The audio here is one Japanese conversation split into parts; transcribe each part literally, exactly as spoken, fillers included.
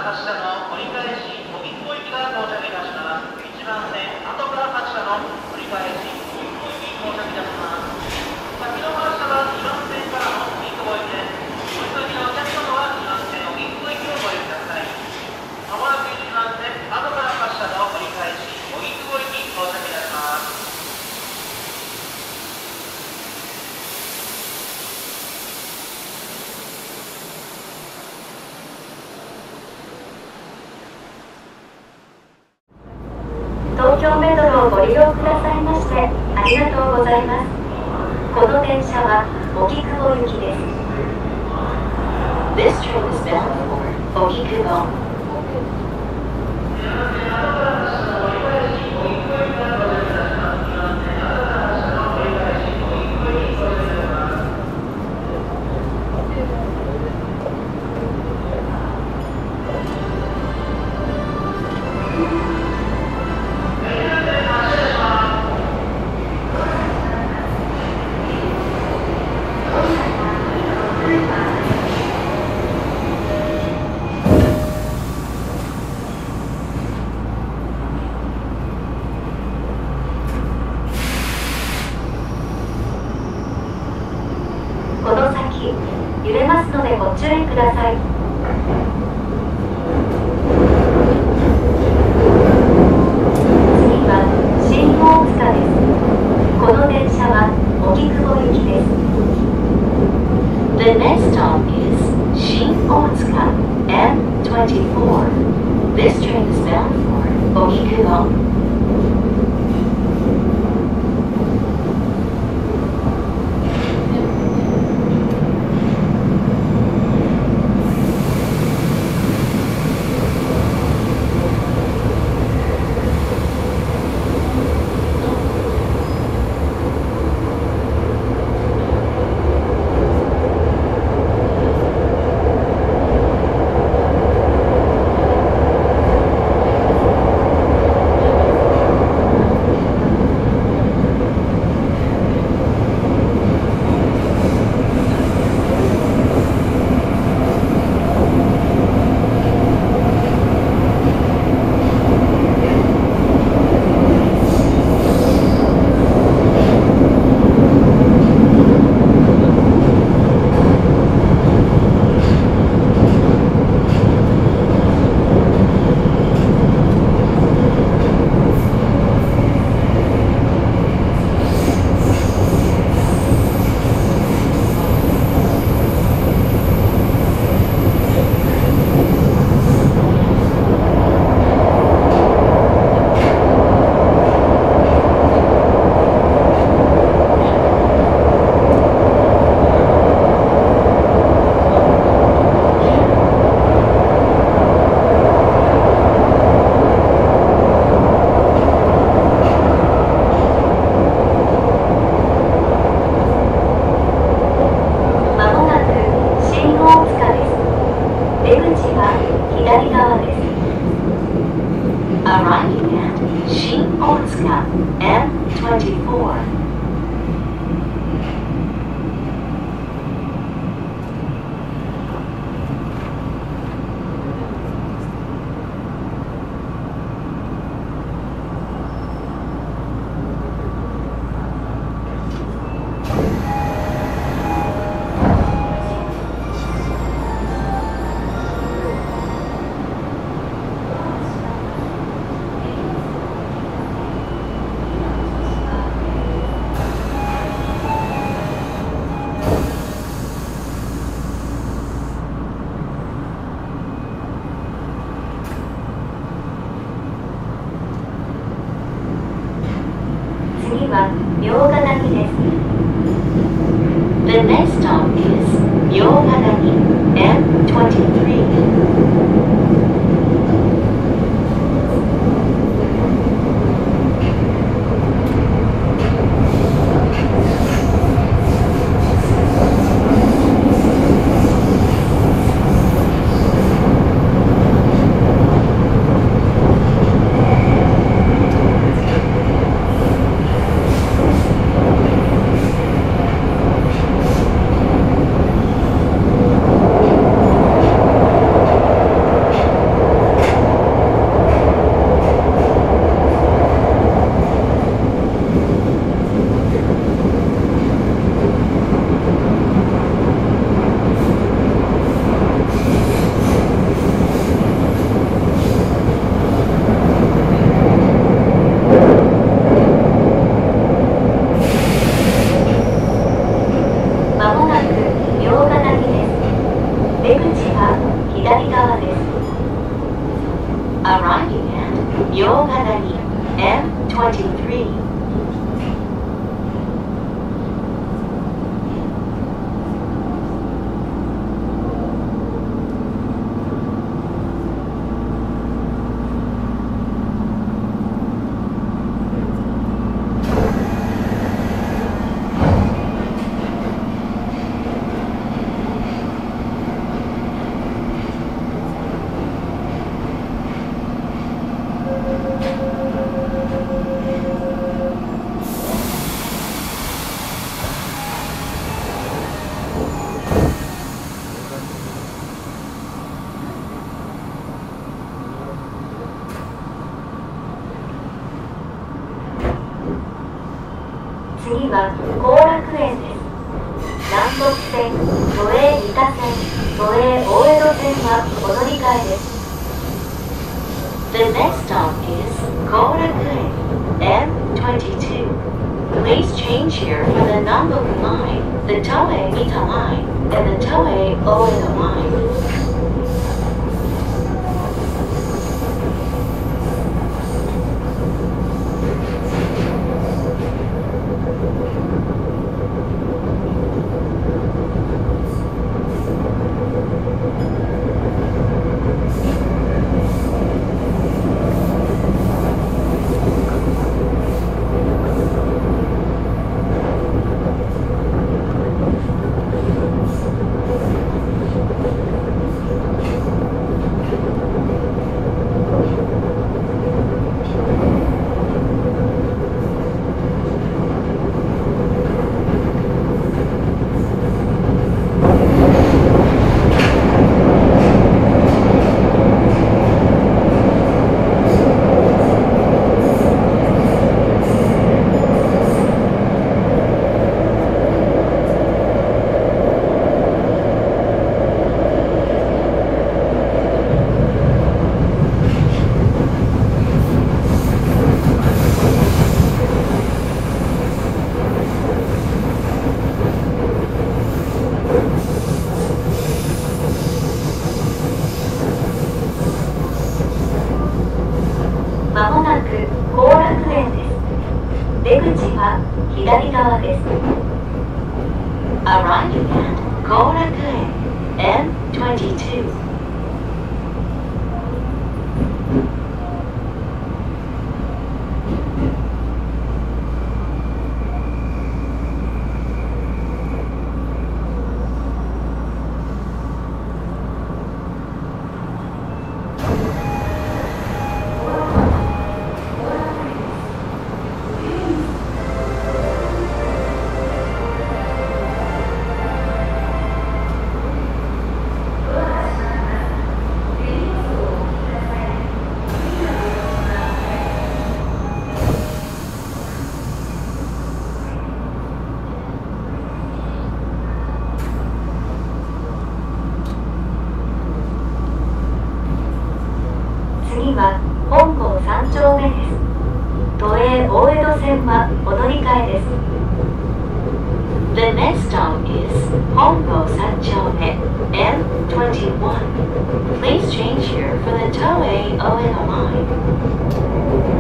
発車の折り返し荻窪駅が到着いたします。いちばん線後から発車の折り返し荻窪駅到着いたします。先の発車はにばん線からの荻窪駅です。お急ぎのお客様はにばん線荻窪駅をご利用ください。まもなくいちばん線後から発車の折り返し荻窪駅到着いたします。 東京メトロをご利用くださいましてありがとうございます。この電車は荻窪行きです。 This train is bound for 荻窪。この先揺れますのでご注意ください。次は新大塚です。この電車は荻窪行きです。 The next stop is 新大塚 エムにじゅうよん. This train is bound for 荻窪。Arriving at 新大塚 エムにじゅうよん. 次は茗荷谷です。 The next stop is 茗荷谷 エムにじゅうよん. 「 左側です。Arriving at Yoganagiエムにじゅうさん。次は後楽園です。南北線、都営三田線、都営大江戸線はお乗り換えです。The next stop is Korakuenエムにじゅうに。Please change here for the Namboku line, the Toei Mita line, and the Toei Oedo line. まもなく後楽園です。出口は左側です。Arriving at 後楽園エムにじゅうに。次は本郷三丁目です。都営大江戸線はお乗り換えです。The next stop is 本郷三丁目エムにじゅういち。Please change here for the Toei Oedo line.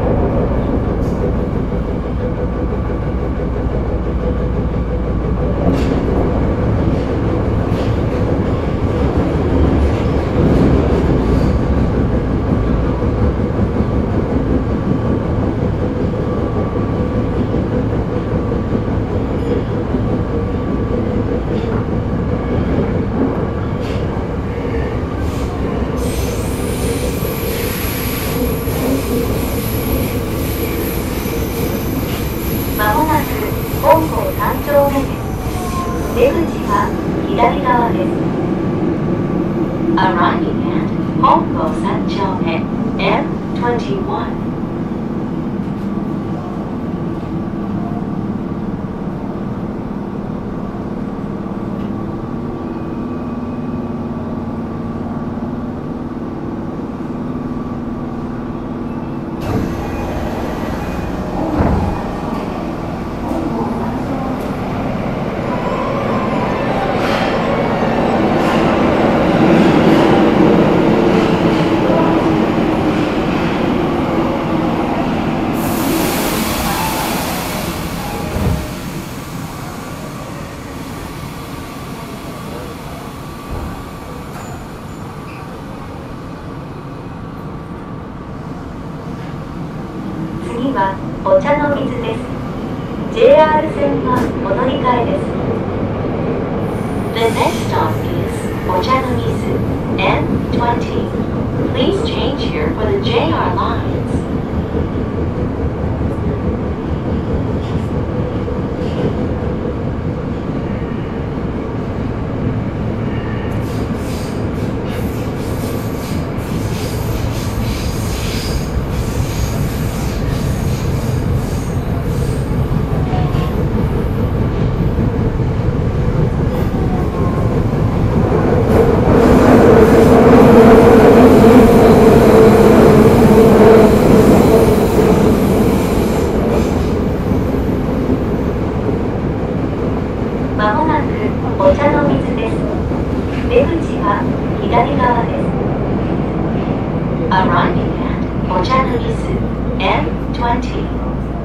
まもなく本郷三丁目です。出口は左側です。Arriving at 本郷三丁目エムにじゅういち。 の水です。ジェイアール 線はお乗り換えです。The next stop is お茶の水 エムトゥエンティー. Please change here for the ジェイアール lines. まもなくお茶の水です。出口は左側です。Arriving at お茶の水 エムトゥエンティー.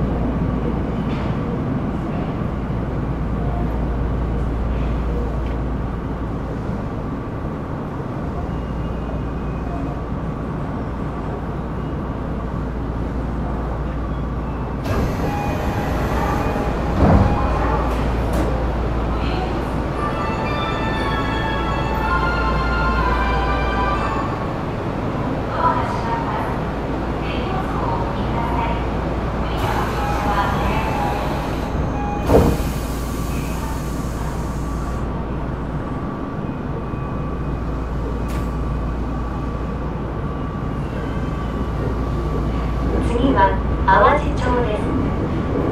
次は淡路町です。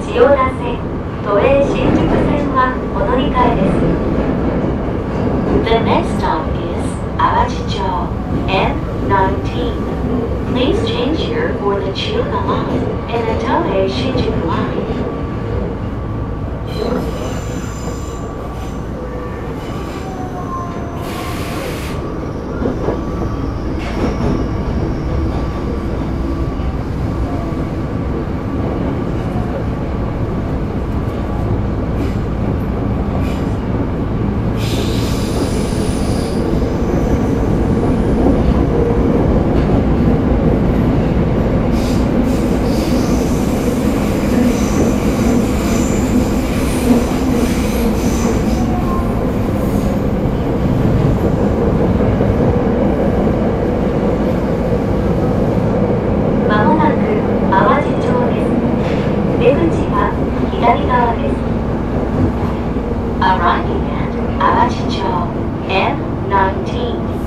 千代田線、都営新宿線はお乗り換えです。The next stop is 淡路町 エムナインティーン. Please change here for the Chiyoda line and the Toei Shinjuku line. まもなく淡路町です。出口は左側です。Arriving at 淡路町 エムナインティーン.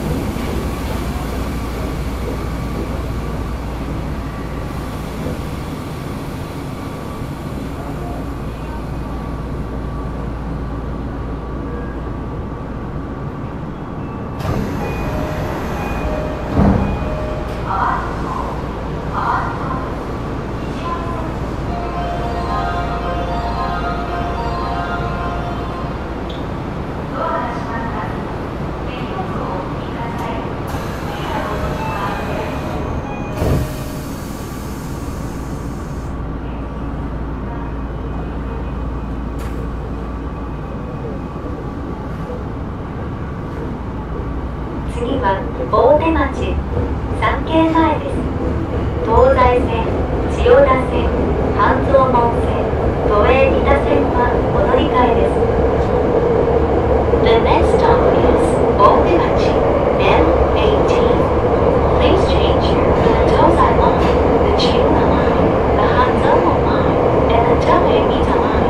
次は大手町三景前です。東西線、千代田線、半蔵門線、都営三田線はお乗り換えです。The next stop is 大手町 エムエイティーン. Please change here for the Tozai line, the Chiyoda line, the Hanzomon line, and the Toei Mita line.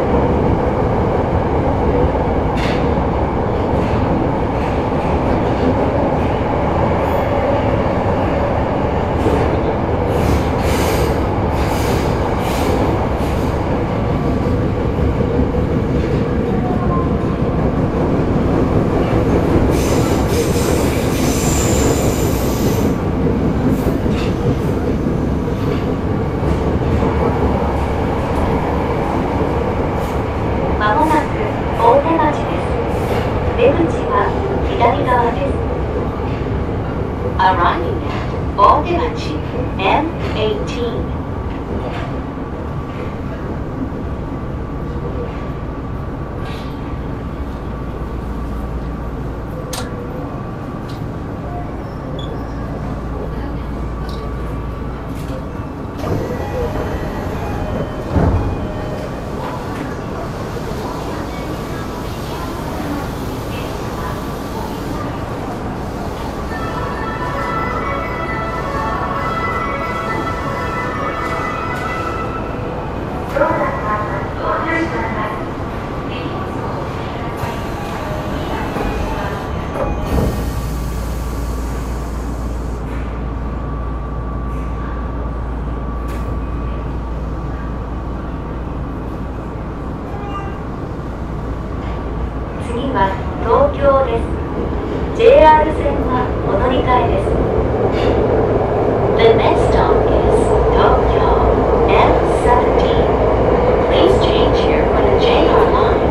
まもなく大手町です。出口は左側です。Arriving at 大手町 エムエイティーン. ま東京です。ジェイアール 線はお乗り換えです。The next stop is Tokyoエムセブンティーン. Please change here for the ジェイアール lines.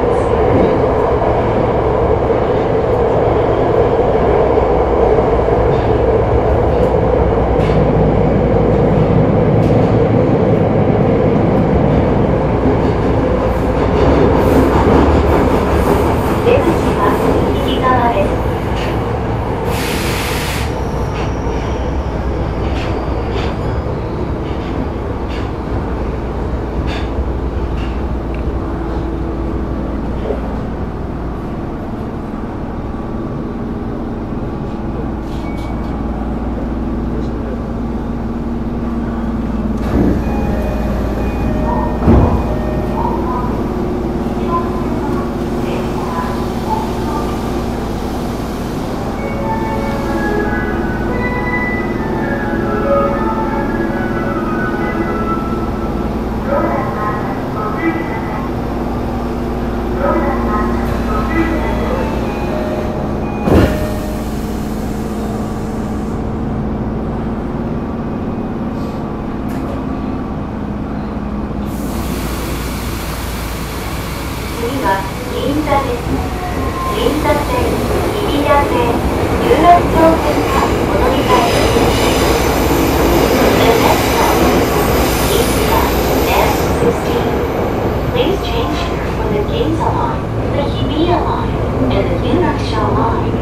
出口は右側です。次は銀座です。銀座線、日比谷線、有楽町線がお乗り換えです。The next stop is 銀座 エムシクスティーン. Please change here for the Ginza line, the Hibiya line, and the Yuraksha line.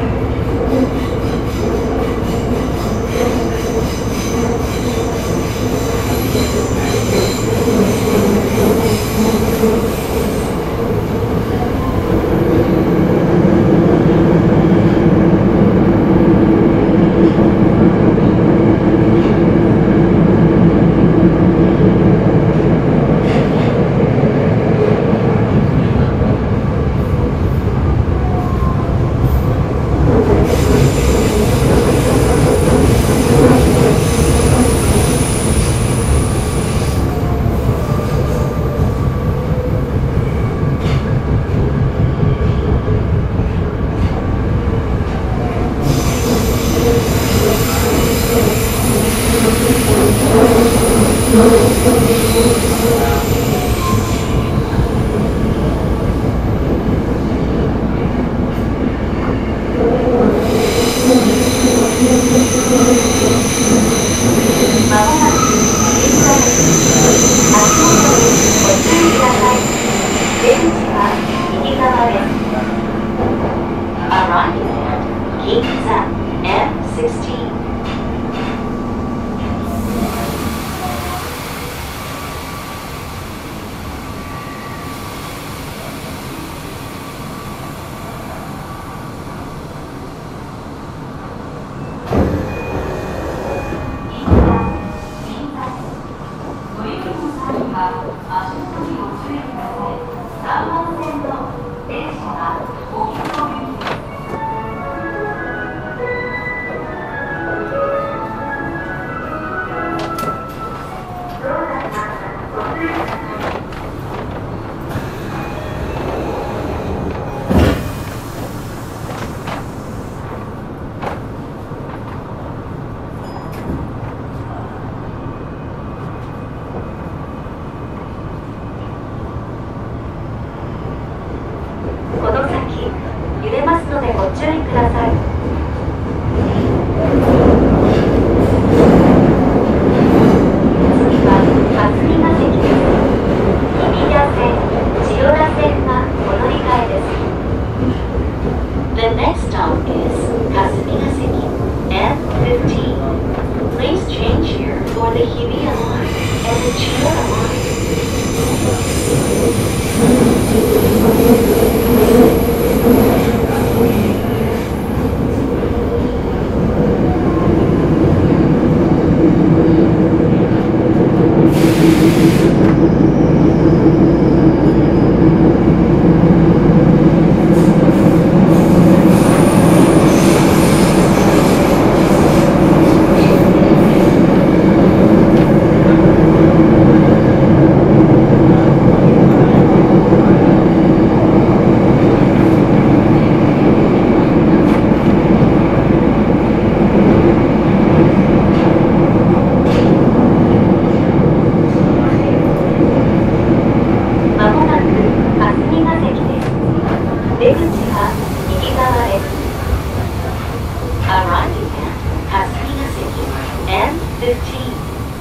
まもなく銀座です。足元にご注意ください。出口は右側です。Arriving at Ginza エムシクスティーン. 足元にご注意ください。さんばん線の電車が荻窪行きです。この先揺れますのでご注意ください。次は霞ヶ関です。日比谷線、千代田線がお乗り換えです。The next stop is 霞ヶ関 エムフィフティーン. Please change here for the Hibiya line and the Chiyoda line. 「 fifteen.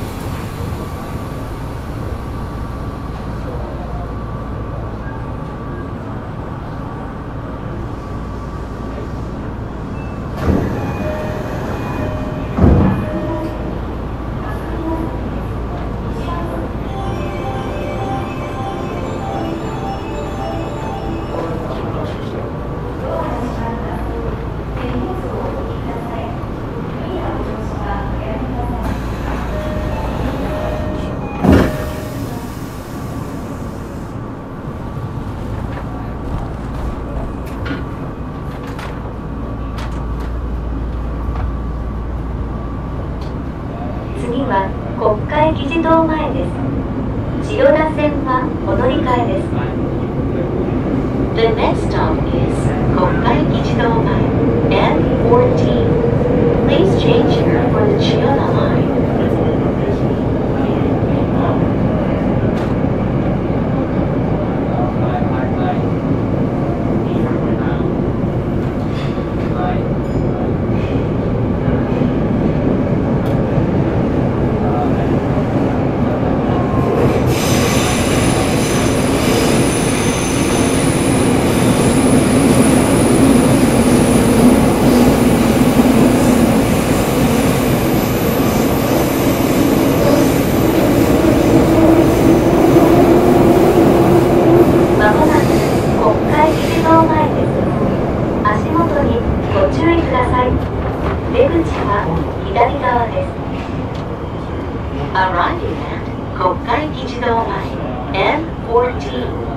次は国会議事堂前です。千代田線はお乗り換えです。The next stop is 国会議事堂前 エヌフォーティーン. Please change here for the Chiyoda line. 出口は左側です。Arriving at 国会議事堂前 エヌフォーティーン.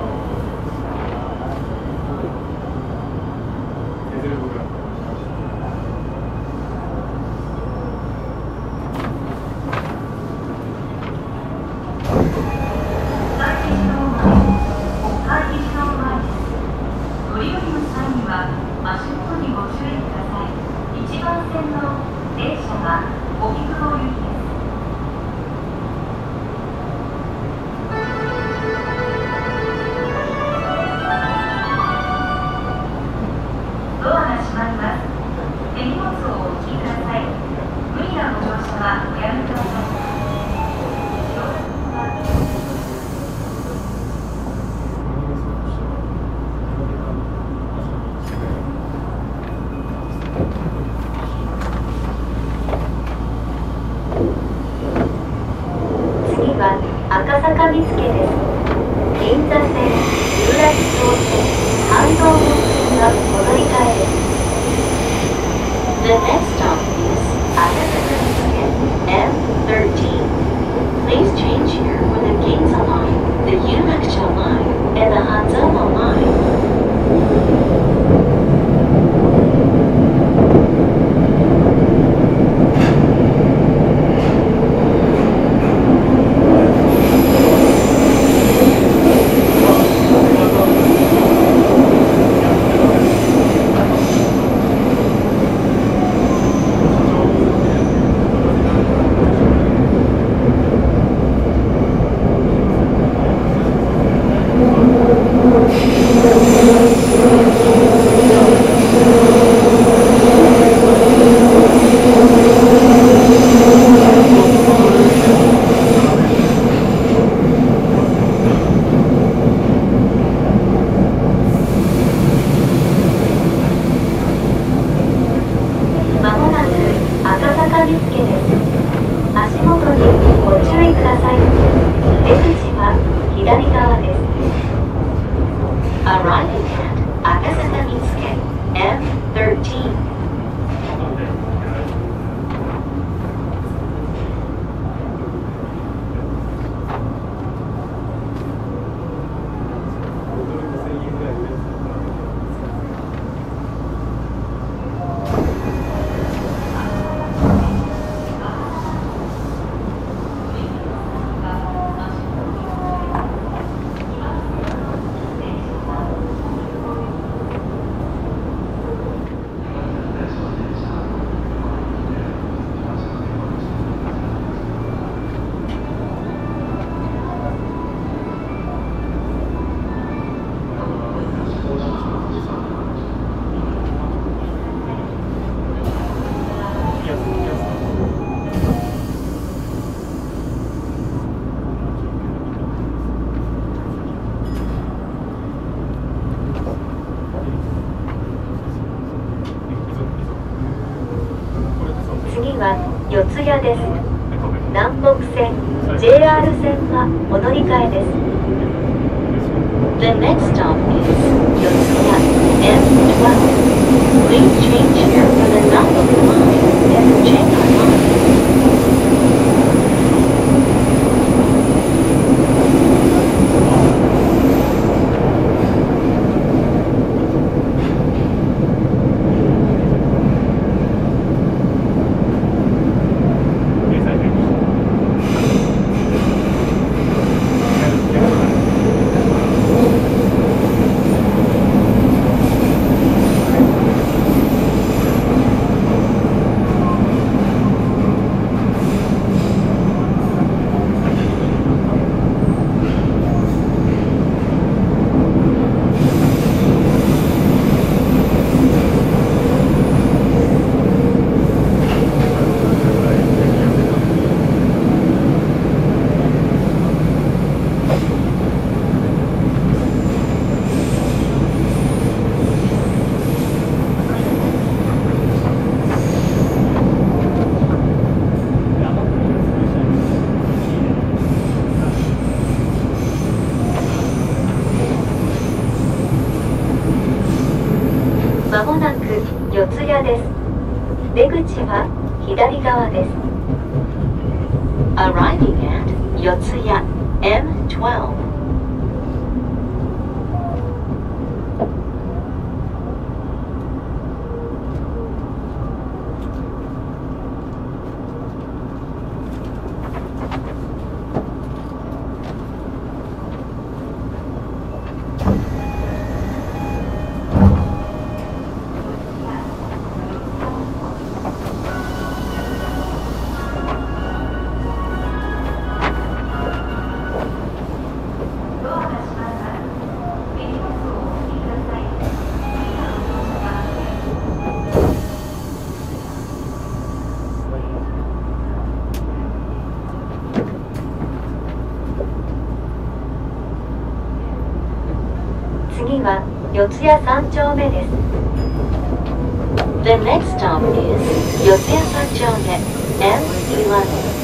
赤坂見附です。銀座線、有楽町線、半蔵門線がお乗り換えです。The next stop is 赤坂見附 エヌセブンティーン. Please change here for the Ginza line, the Yunakcho line, and the Hanzomon line. まは四谷です。南北線 ジェイアール 線はお乗り換えです。The next stop is 四谷 エムじゅうに Please change here for the Namboku line and Chiba line. まもなく四谷です。出口は左側です。Arriving at 四谷 エムじゅうに次は四谷三丁目です。The next stop is 四谷三丁目 エムじゅういち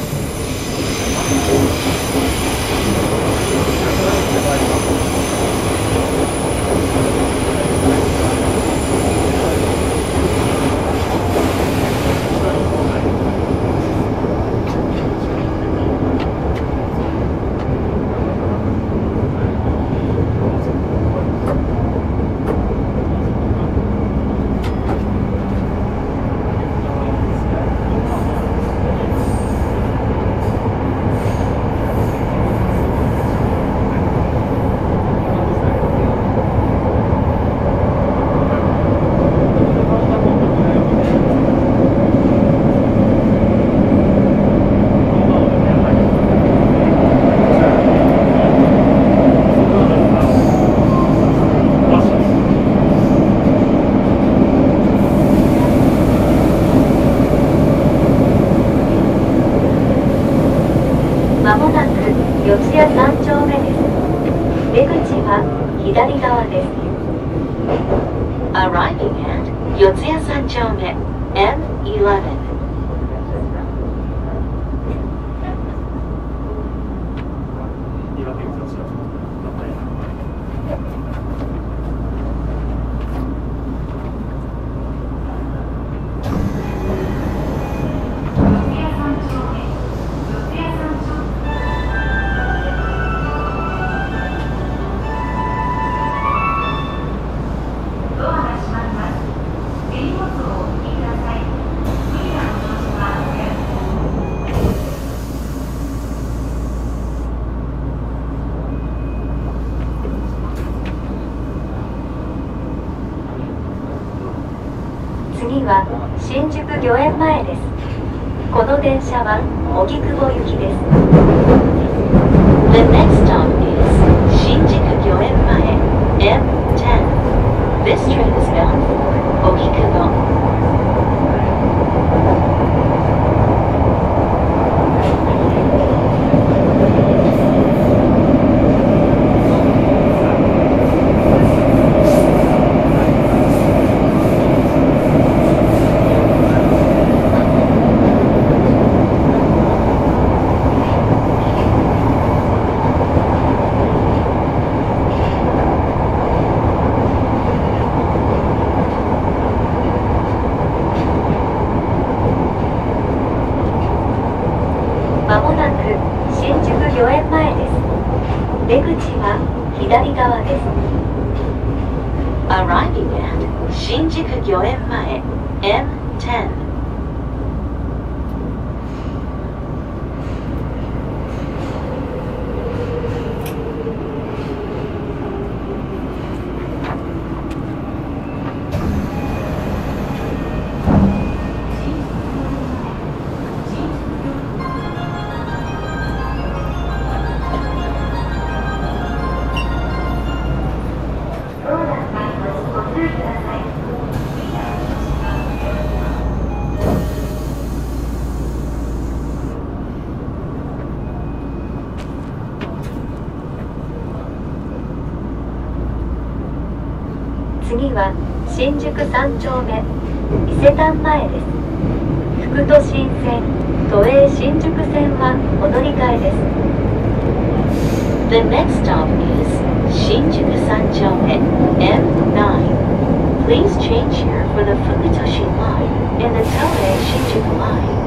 まもなく四谷三丁目です。出口は左側です。Arriving at 四谷三丁目 エムじゅういち次は新宿御苑前です。この電車は荻窪行きです。The next stop is 新宿御苑前 エムじゅう This train is bound for 荻窪。 左側です。Arriving at 新宿御苑前 エムテン。次は新宿三丁目伊勢丹前です。副都心線都営新宿線はお乗り換えです。The next stop is 新宿三丁目 エムナイン. Please change here for the Fukutoshi line and the Toei Shinjuku line.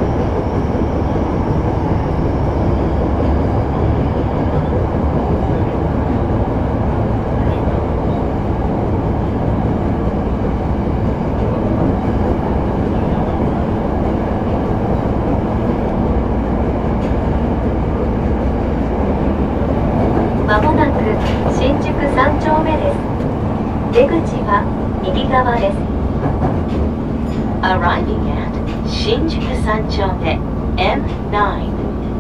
まもなく新宿三丁目です。出口は右側です。Arriving at 新宿三丁目 エムナイン。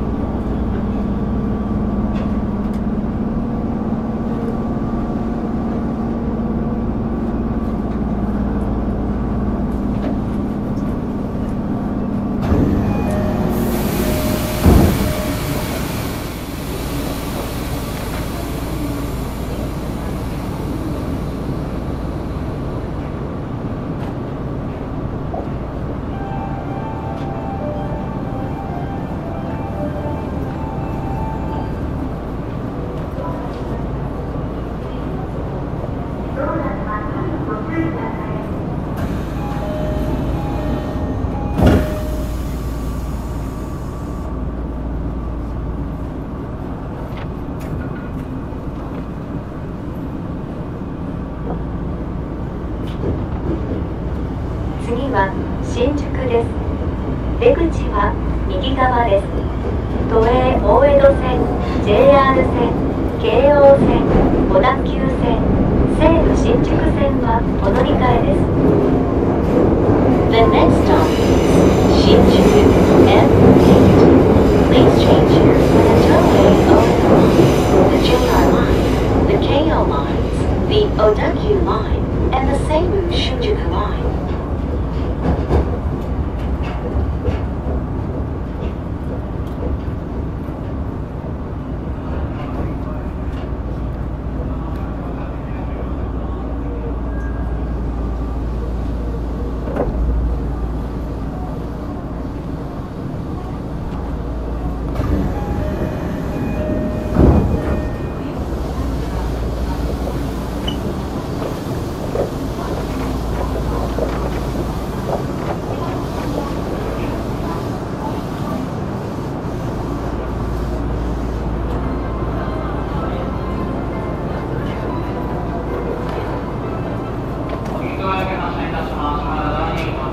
次は新宿です。出口は右側です。都営大江戸線、ジェイアール 線、京王線、小田急線、西武新宿線はお乗り換えです。The next stop is 新宿 エムエイト. Please change here for the Toei Oedo line, theジェイアール line, the 京王 lines, the Odakyu line, and the Seibu Shinjuku line. ご利用いただきまして、いたします。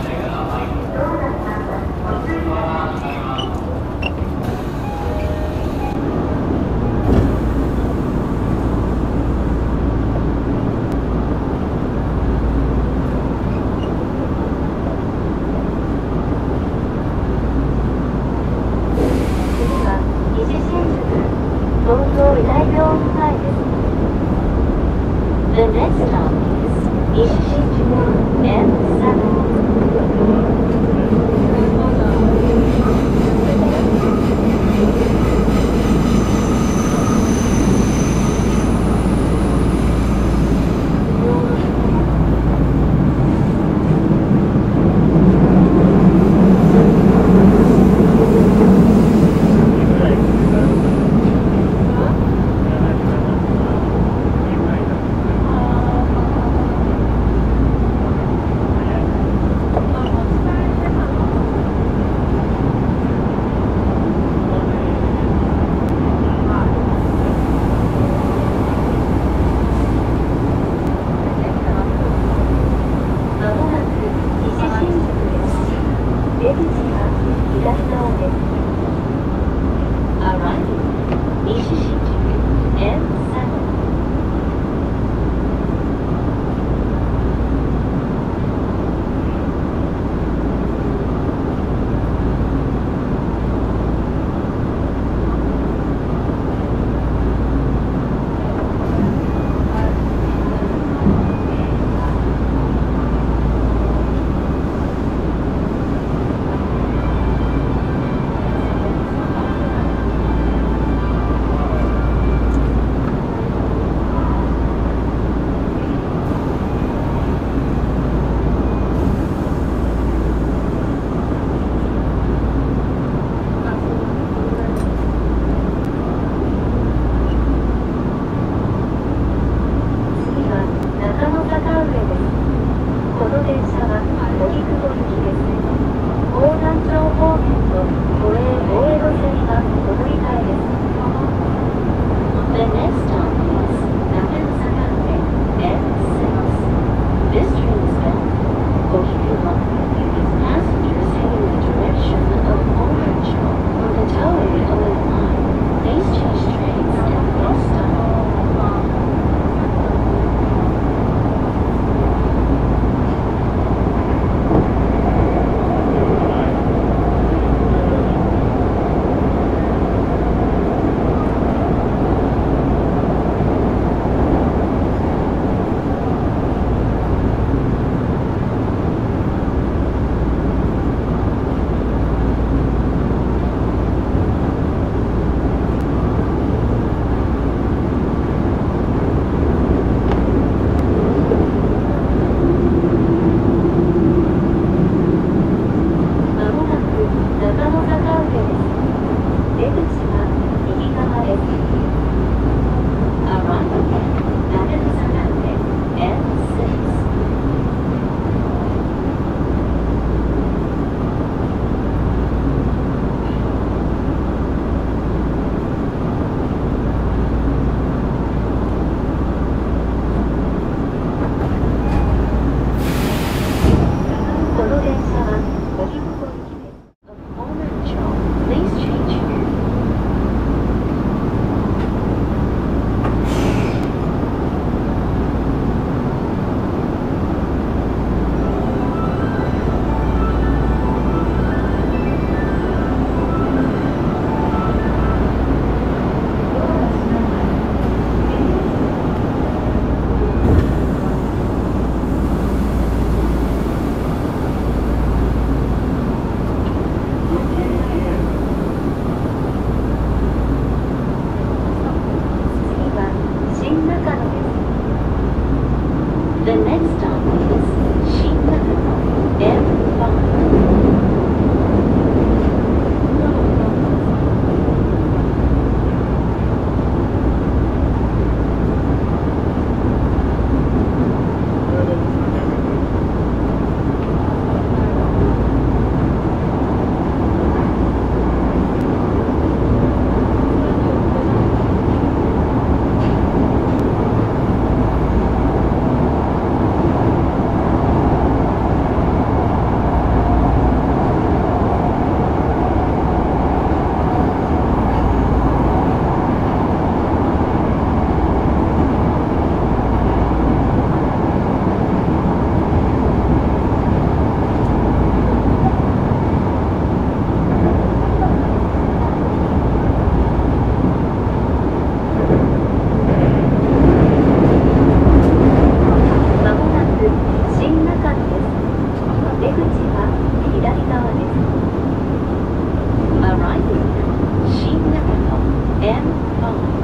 は左側です。Arriving at Shin-Naganoエムファイブ。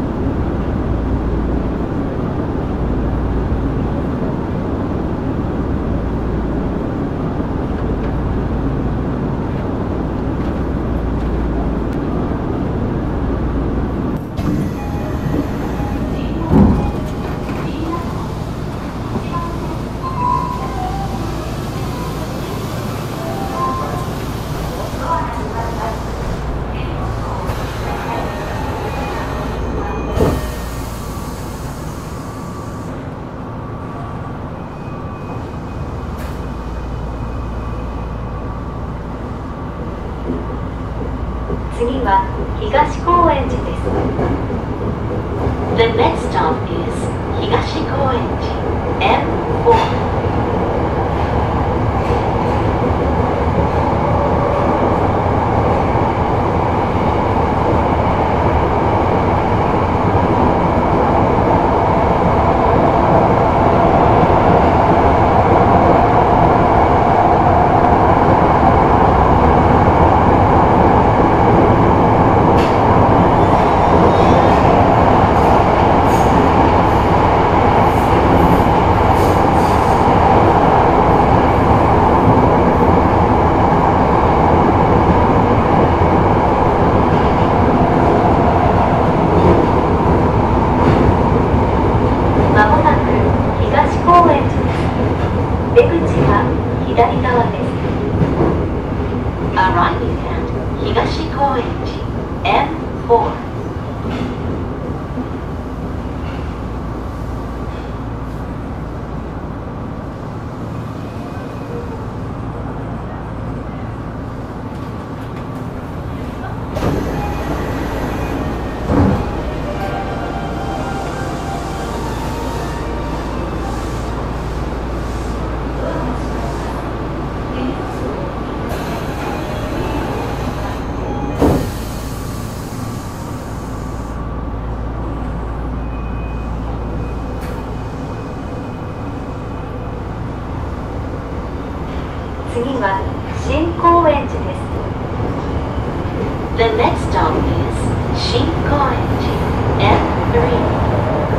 次は東高円寺です。The next stop is 東高円寺 エムフォー。左側です。Arriving at 東高円寺 エムフォー。次は新高円寺です。The next stop is 新高円寺 エムスリー。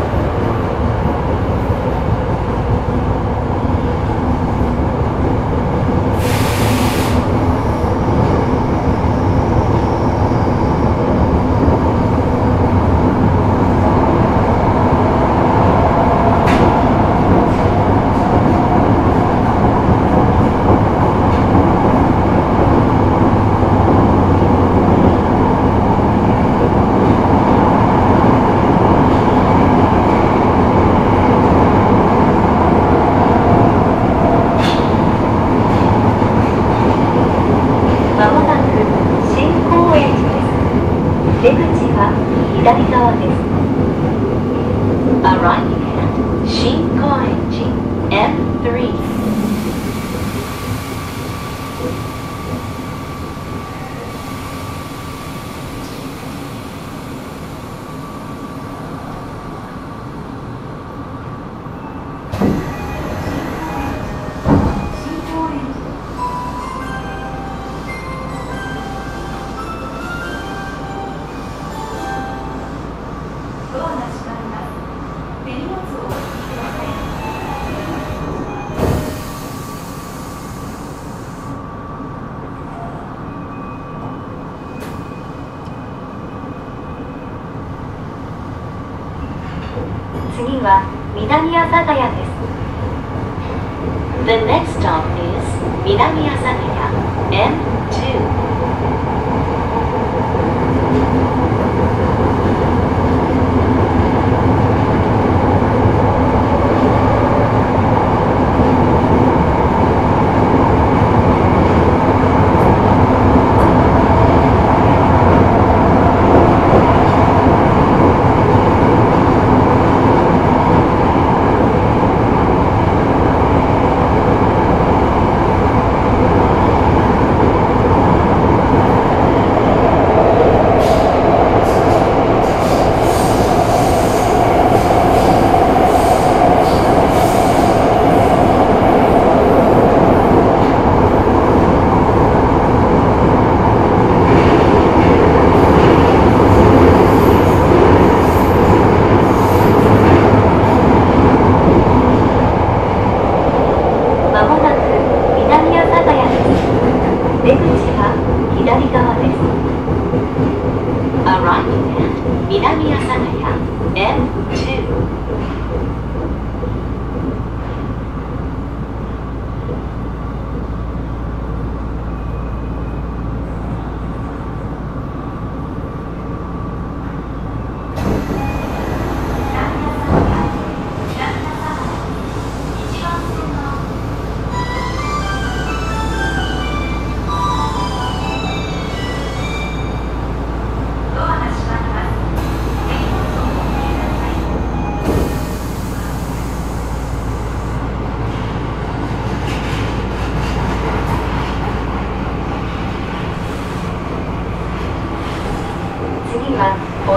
出口は左側です。Arriving at 新高円寺 エムスリー。次は南阿佐ヶ谷です。The next stop is 南阿佐ヶ谷 エムツー。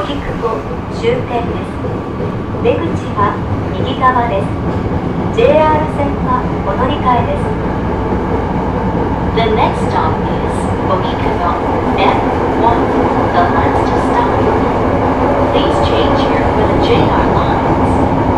荻窪終点です。出口は右側です。ジェイアール 線はお乗り換えです。The next stop is Ogikuboエムワン, the last stop. Please change here for theジェイアール lines.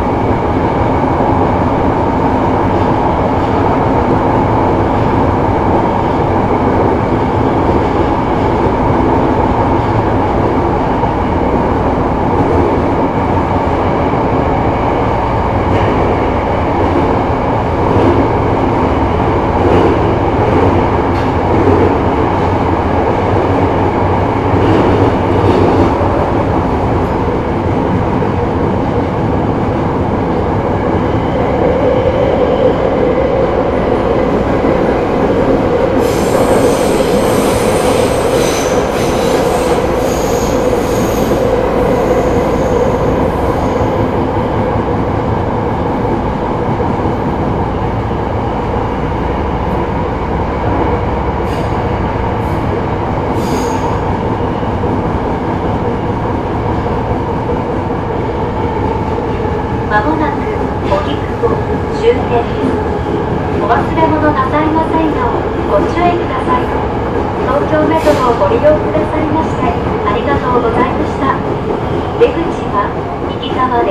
まもなく荻窪終点です。お忘れ物なさいませんようご注意ください。東京メトロをご利用くださいましてありがとうございました。出口は右側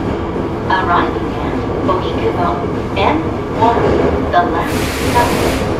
です。Arriving at Ogikuboエムワン, the last stop.